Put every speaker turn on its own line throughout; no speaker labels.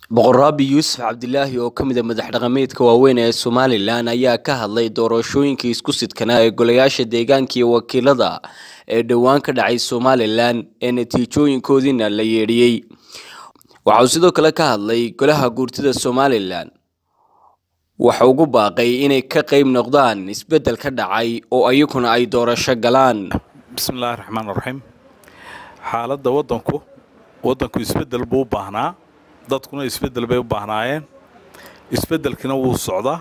boqoraabi yuusuf cabdilaahi oo ka mid ah madax dhaqameedka waaweyn ee Somaliland ayaa ka hadlay doorashooyinka isku sidkanaa ee golayaasha deegaanka iyo wakiilada ee dhawaan ka dhacay Somaliland ee natiijooyinkoodina la yeedhiyay. Waxa uu sidoo kale ka hadlay golaha guurtida Somaliland waxa ugu baaqay inay ka qayb noqdaan isbedel ka dhacay oo ayaguna ay doorasho galaan.
Bismillahir Rahmanir Rahim. Xaaladda wadanku isbedel buu baahnaa, dadkuna isbedel bay u baahnaayeen. Isbedelkina wuu socdaa.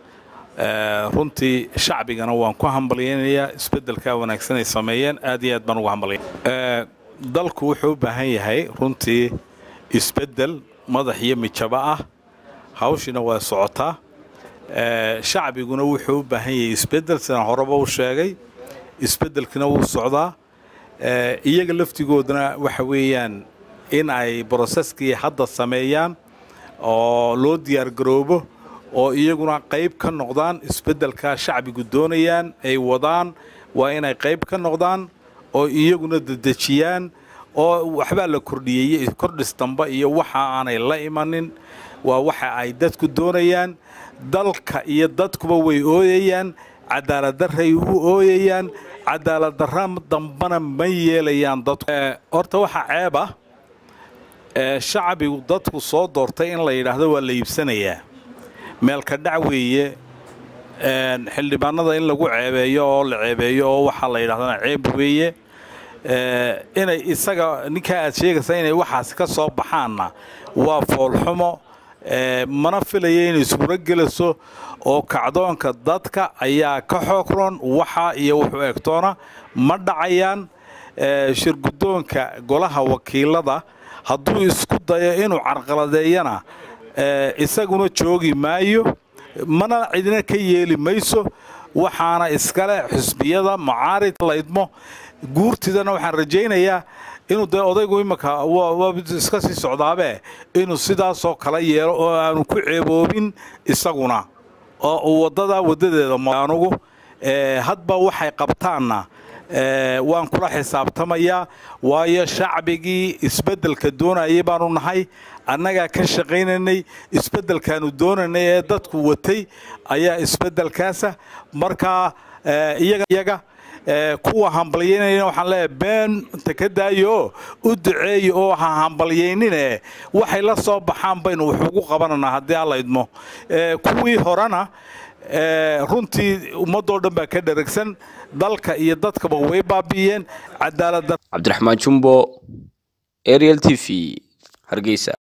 Runtii shacbigana waan ku hambalyeynaya isbedelka wanaagsan ay sameeyeen aad iyo aad baan ugu hambalyeynaya. Dalku wuxuu u baahan yahay runtii isbedel madax iyo mijaba ah. Hawshina waa socotaa. Shacbiguna wuxuu u baahan yahay isbedel sidaan horeba u sheegay. Isbedelkina wuu socdaa. Iyaga laftigoodana waxa weeyaan in ay processkii hadda sameeyaan oo loo diyaar garoobo oo iyaguna qayb ka noqdaan isbedelka shacbigu doonayaan ay wadaan waa inay qayb ka noqdaan oo iyaguna dadajiyaan oo waxba la kordhiyay kordhis damba iyo waxa aanay la imanin waa waxa ay dadku doonayaan dalka iyo dadkuba way ooyayaan cadaalad darray u ooyayaan cadaalad darra dambana ma yeelayaan dadku horta waxa ceeb ah shacbigu dadku soo doortay in la yiraahdo waa la iibsanayaa meel ka dhac weeye xildhibaanada in lagu ceebeeyo oo la ceebeeyo oo waxa la yiraahdo ceeb weeye inay isaga ninka aad sheegaysaa inay waxaas ka soo baxaanna waa foolxumo mana filayay inay suura geliso oo kacdoonka dadka ayaa ka xoogron waxa iyo wuxuu eegtoona ma dhacayaan shirgudoonka golaha wakiilada hadduu isku dayo inuu carqaladeeyana isaguna joogi maayo mana cidina ka yeeli mayso waxaana iskale xisbiyada mucaarid la idmo guurtidana waxaan rajaynayaa inuu odaygu imaka iska sii socdaabe inuu sidaas oo kala yeelo oo aanu ku ceeboobin isaguna oo wadadeeda maanugu hadba waxay qabtaanna waan kula xisaabtamayaa waayo shacbigii isbedelka doonayay baanu nahay annaga ka shaqeynanay isbedelkaanu doonanay ee dadku watay ayaa isbedelkaasa marka iyaga kuwa hambalyeynayna waxaan leeyahay been ka daayo u duceeyo oo ha hambalyeynine waxay la soo baxaan baynu wax ugu qabananaa haddii alla idmo kuwii horena runtii ummadoo dhan baa ka dharagsan dalka iyo dadkaba way baabiyeen cadaalad
Cabdiraxmaan Jumbo Ariel TV Hargeysa.